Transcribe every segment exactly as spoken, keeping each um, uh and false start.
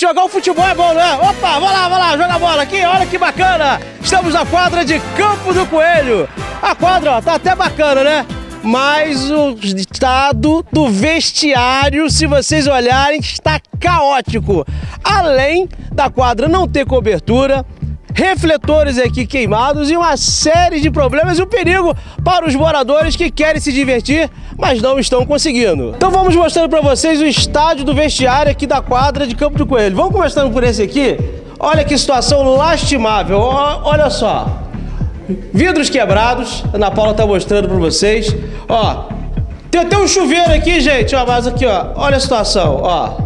jogar o futebol é bom, né? Opa, vai lá, vai lá, joga a bola aqui, olha que bacana. Estamos na quadra de Campo do Coelho. A quadra, ó, tá até bacana, né? Mas o estado do vestiário, se vocês olharem, está caótico. Além da quadra não ter cobertura, refletores aqui queimados e uma série de problemas e um perigo para os moradores que querem se divertir, mas não estão conseguindo. Então vamos mostrando para vocês o estádio do vestiário aqui da quadra de Campo do Coelho. Vamos começando por esse aqui. Olha que situação lastimável, olha só. Vidros quebrados, a Ana Paula tá mostrando para vocês. Ó, tem até um chuveiro aqui, gente, ó, mas aqui, ó, olha a situação, ó.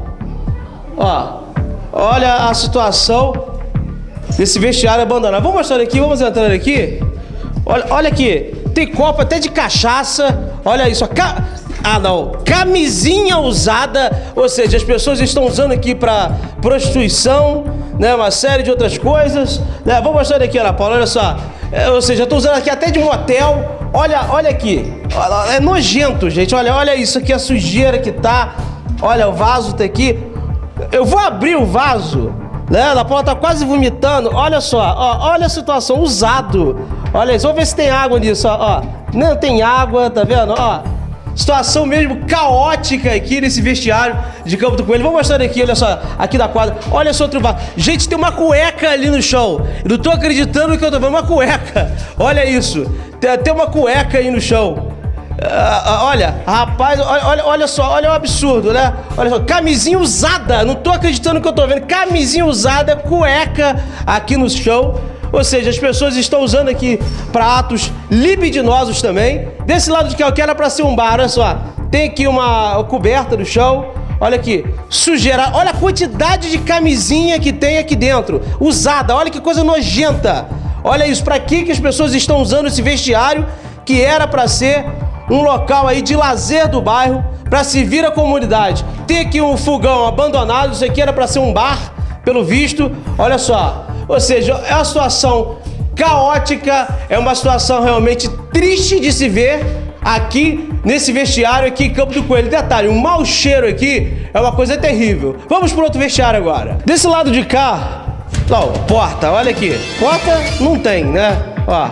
Ó, olha a situação desse vestiário abandonado. Vamos mostrar aqui, vamos entrando aqui. Olha, olha aqui, tem copo até de cachaça. Olha isso, ó. Ca... Ah, não, camisinha usada, ou seja, as pessoas estão usando aqui para prostituição, né, uma série de outras coisas, né? Vamos mostrar aqui, Ana Paula, olha só. É, ou seja, estou usando aqui até de motel. Olha, olha aqui, é nojento, gente. Olha, olha isso aqui, a sujeira que tá. Olha, o vaso tá aqui. Eu vou abrir o vaso, né? A Ana Paula tá quase vomitando. Olha só, ó, olha a situação, usado. Olha isso, vamos ver se tem água nisso, ó, ó. Não tem água, tá vendo? Ó, situação mesmo caótica aqui nesse vestiário de Campo do Coelho. Vou mostrar aqui, olha só, aqui da quadra. Olha esse outro vaso. Gente, tem uma cueca ali no chão. Eu não tô acreditando que eu tô vendo uma cueca. Olha isso. Tem, tem uma cueca aí no chão. Uh, olha, rapaz, olha, olha só, olha o absurdo, né? Olha só, camisinha usada. Não tô acreditando que eu tô vendo. Camisinha usada, cueca aqui no chão. Ou seja, as pessoas estão usando aqui para atos libidinosos também. Desse lado de cá, que era para ser um bar, olha só. Tem aqui uma coberta no chão. Olha aqui, sujeira. Olha a quantidade de camisinha que tem aqui dentro. Usada, olha que coisa nojenta. Olha isso, para que que as pessoas estão usando esse vestiário que era para ser um local aí de lazer do bairro, para servir a comunidade. Tem aqui um fogão abandonado, isso aqui era para ser um bar, pelo visto. Olha só. Ou seja, é uma situação caótica, é uma situação realmente triste de se ver aqui nesse vestiário aqui em Campo do Coelho. Detalhe, o mau cheiro aqui é uma coisa terrível. Vamos para outro vestiário agora. Desse lado de cá, ó, porta, olha aqui. Porta não tem, né? Ó,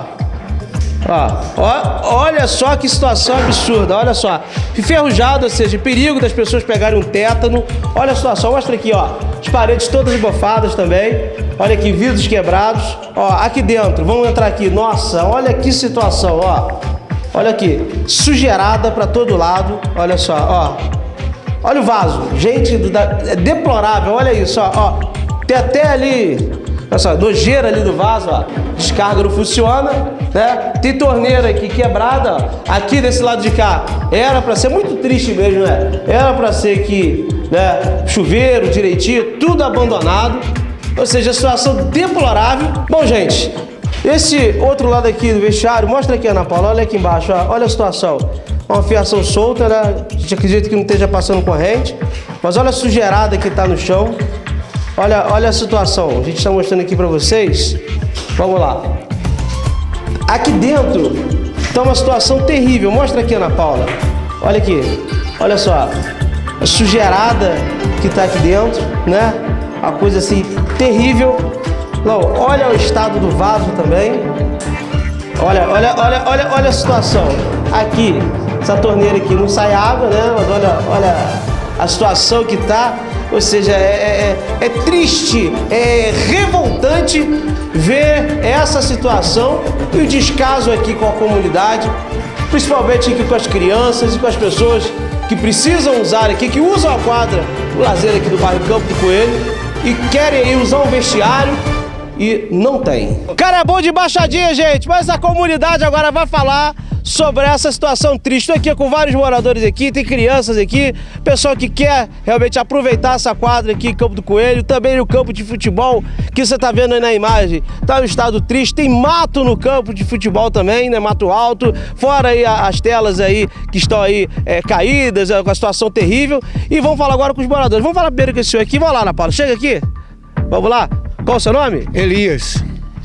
ó, ó, olha só que situação absurda, olha só. Enferrujado, ou seja, perigo das pessoas pegarem um tétano. Olha a situação, mostra aqui, ó. As paredes todas embofadas também. Olha aqui, vidros quebrados. Ó, aqui dentro, vamos entrar aqui. Nossa, olha que situação, ó. Olha aqui, sujeirada para todo lado. Olha só, ó. Olha o vaso. Gente, é deplorável, olha isso, ó. ó. Tem até ali, olha só, nojeira ali do vaso, ó. Descarga não funciona, né? Tem torneira aqui quebrada, ó. Aqui desse lado de cá, era para ser muito triste mesmo, né? Era para ser aqui, né? Chuveiro direitinho, tudo abandonado. Ou seja, a situação deplorável. Bom, gente, esse outro lado aqui do vestiário, mostra aqui, Ana Paula, olha aqui embaixo, ó, olha a situação. Uma fiação solta, né? A gente acredita que não esteja passando corrente, mas olha a sujeirada que tá no chão. Olha, olha a situação, a gente está mostrando aqui para vocês. Vamos lá. Aqui dentro tá uma situação terrível. Mostra aqui, Ana Paula. Olha aqui, olha só. A sujeirada que tá aqui dentro, né? Uma coisa assim terrível. Não, olha o estado do vaso também. Olha, olha, olha, olha, olha a situação. Aqui, essa torneira aqui não sai água, né? Mas olha, olha a situação que tá. Ou seja, é, é, é triste, é revoltante ver essa situação e o descaso aqui com a comunidade, principalmente aqui com as crianças e com as pessoas que precisam usar aqui, que usam a quadra, o lazer aqui do bairro Campo do Coelho e querem ir usar um vestiário e não tem. Cara, é bom de baixadinha, gente, mas a comunidade agora vai falar sobre essa situação triste. Estou aqui com vários moradores aqui, tem crianças aqui, pessoal que quer realmente aproveitar essa quadra aqui em Campo do Coelho, também no campo de futebol, que você está vendo aí na imagem, tá um estado triste, tem mato no campo de futebol também, né, mato alto, fora aí as telas aí que estão aí é, caídas, é, com a situação terrível, e vamos falar agora com os moradores. Vamos falar primeiro com esse senhor aqui, vamos lá, Ana Paula, chega aqui, vamos lá, qual o seu nome? Elias.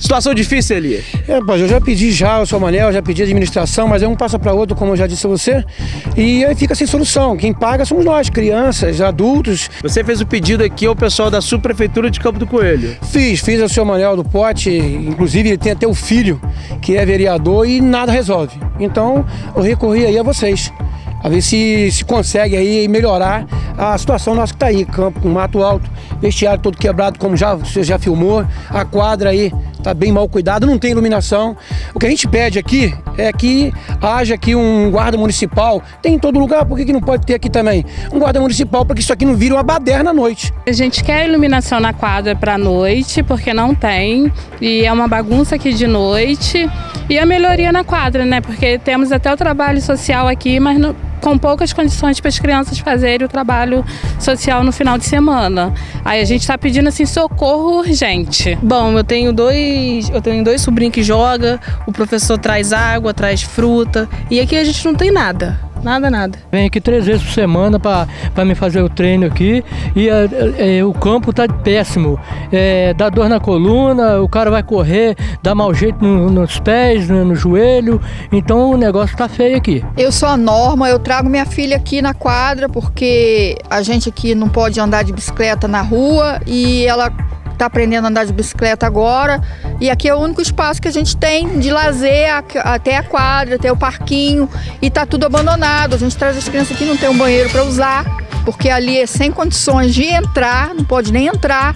Situação difícil ali. É, rapaz, eu já pedi já ao seu Manel, já pedi a administração, mas é um passa para outro, como eu já disse a você, e aí fica sem solução. Quem paga somos nós, crianças, adultos. Você fez o pedido aqui ao pessoal da subprefeitura de Campo do Coelho. Fiz, fiz ao seu Manel do Pote, inclusive ele tem até o filho, que é vereador, e nada resolve. Então, eu recorri aí a vocês, a ver se, se consegue aí melhorar a situação nossa que está aí, campo com mato alto, vestiário todo quebrado, como já, você já filmou, a quadra aí está bem mal cuidada, não tem iluminação. O que a gente pede aqui é que haja aqui um guarda municipal, tem em todo lugar, por que, que não pode ter aqui também? Um guarda municipal para que isso aqui não vire uma baderna à noite. A gente quer iluminação na quadra para noite, porque não tem, e é uma bagunça aqui de noite, e a melhoria na quadra, né, porque temos até o trabalho social aqui, mas não, com poucas condições para as crianças fazerem o trabalho social no final de semana. Aí a gente está pedindo assim socorro urgente. Bom, eu tenho dois, eu tenho dois sobrinhos que jogam, o professor traz água, traz fruta, e aqui a gente não tem nada. Nada, nada. Venho aqui três vezes por semana para me fazer o treino aqui e é, é, o campo tá péssimo. É, dá dor na coluna, o cara vai correr, dá mau jeito no, nos pés, no, no joelho, então o negócio tá feio aqui. Eu sou a Norma, eu trago minha filha aqui na quadra porque a gente aqui não pode andar de bicicleta na rua e ela está aprendendo a andar de bicicleta agora, e aqui é o único espaço que a gente tem de lazer até a quadra, até o parquinho, e tá tudo abandonado. A gente traz as crianças aqui, não tem um banheiro para usar, porque ali é sem condições de entrar, não pode nem entrar,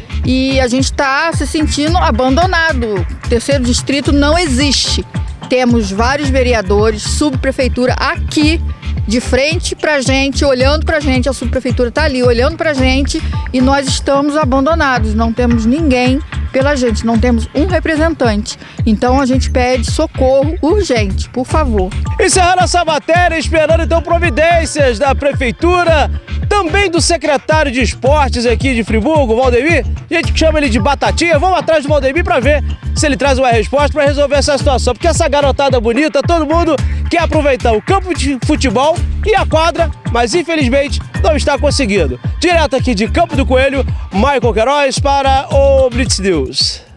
e a gente está se sentindo abandonado. O terceiro distrito não existe. Temos vários vereadores, subprefeitura aqui de frente pra gente, olhando pra gente, a subprefeitura tá ali olhando pra gente e nós estamos abandonados, não temos ninguém pela gente, não temos um representante. Então a gente pede socorro urgente, por favor. Encerrando essa matéria, esperando então providências da prefeitura, também do secretário de esportes aqui de Friburgo, Valdemir. A gente chama ele de Batatinha. Vamos atrás do Valdemir para ver se ele traz uma resposta para resolver essa situação. Porque essa garotada bonita, todo mundo quer aproveitar o campo de futebol e a quadra, mas infelizmente não está conseguindo. Direto aqui de Campo do Coelho, Michael Queiroz para o Blitz News.